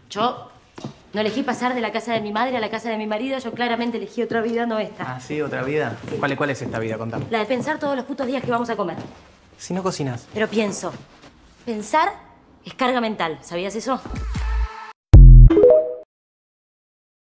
Yo no elegí pasar de la casa de mi madre a la casa de mi marido. Yo claramente elegí otra vida, no esta. Ah, ¿sí? ¿Otra vida? Sí. ¿Cuál es esta vida? Contame. La de pensar todos los putos días que vamos a comer. Si no cocinas. Pero pienso. Pensar es carga mental. ¿Sabías eso?